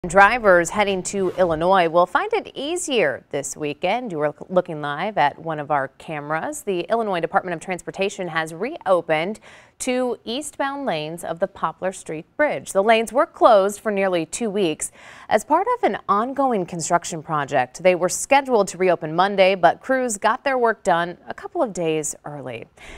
Drivers heading to Illinois will find it easier this weekend. You are looking live at one of our cameras. The Illinois Department of Transportation has reopened two eastbound lanes of the Poplar Street Bridge. The lanes were closed for nearly 2 weeks as part of an ongoing construction project. They were scheduled to reopen Monday, but crews got their work done a couple of days early.